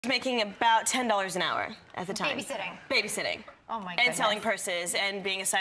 Making about $10 an hour at the time. Babysitting. Babysitting. Oh my goodness. And selling purses and being a